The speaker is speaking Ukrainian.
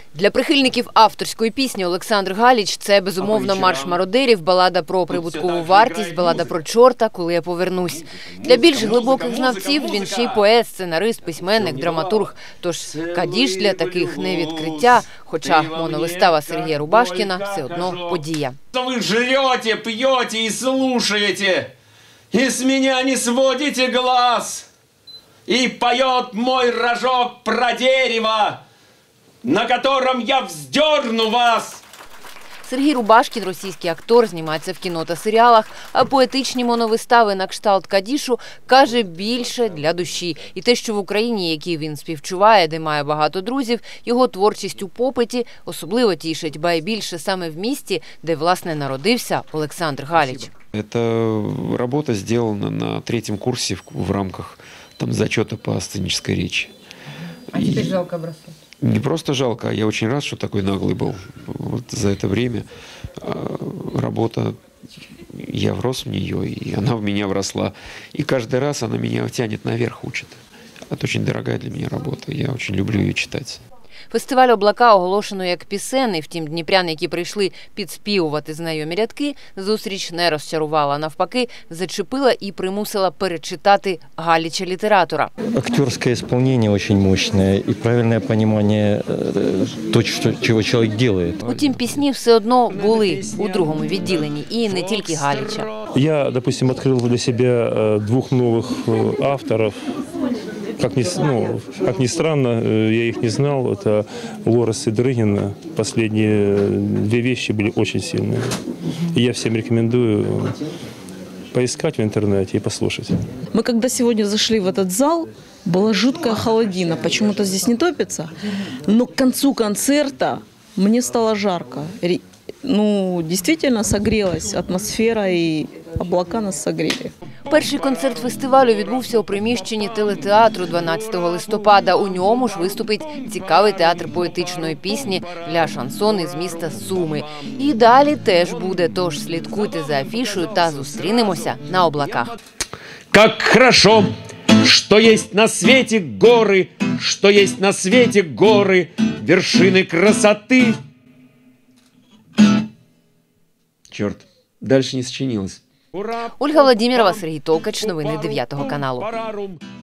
Для прихильників авторської пісні Олександр Галіч – це, безумовно, марш мародерів, балада про прибуткову вартість, балада про чорта «Коли я повернусь». Для більш глибоких знавців він ще й поет, сценарист, письменник, драматург. Тож «Кадіш» для таких не відкриття, хоча моновистава Сергія Рубашкіна все одно подія. Ви жрете, п'єте і слушаєте, і з мене не сводите глаз, і поет мой рожок про дерево, на котором я вздерну вас. Сергій Рубашкін – російський актор, знімається в кіно та серіалах, а поетичні моновистави на кшталт «Кадішу» каже більше для душі. І те, що в Україні, який він співчуває, де має багато друзів, його творчість у попиті особливо тішить, ба й більше саме в місті, де, власне, народився Олександр Галіч. Эта работа сделана на 3-м курсе в рамках зачета по сценической речи. А теперь жалко бросать? Не просто жалко, а я очень рад, что такой наглый был. Вот за это время работа, я врос в нее, и она в меня вросла. И каждый раз она меня тянет наверх, учит. Это очень дорогая для меня работа, я очень люблю ее читать. Фестиваль «Облака» оголошено як пісенний, втім дніпрян, які прийшли підспівувати знайомі рядки, зустріч не розчарувала, навпаки, зачепила і примусила перечитати Галіча-літератора. Актерское исполнение очень мощное и правильное понимание того, чего человек делает. Утім, пісні все одно були у другому відділенні, і не тільки Галіча. Я, допустим, открыл для себя 2 новых авторов. Как ни странно, я их не знал. Это Лорес и Дрыгина. Последние 2 вещи были очень сильные. И я всем рекомендую поискать в интернете и послушать. Мы когда сегодня зашли в этот зал, была жуткая холодина. Почему-то здесь не топится. Но к концу концерта мне стало жарко. Действительно согрелась атмосфера, и облака нас согрели. Перший концерт фестивалю відбувся у приміщенні телетеатру 12 листопада. У ньому ж виступить цікавий театр поетичної пісні «Ля Шансон» із міста Суми. І далі теж буде, тож слідкуйте за афішою та зустрінемося на облаках. Как хорошо, что есть на свете горы, что есть на свете горы, вершины красоты. Черт, дальше не сочинилось. Ольга Владимирова, Сергій Толкач. Новини 9 каналу.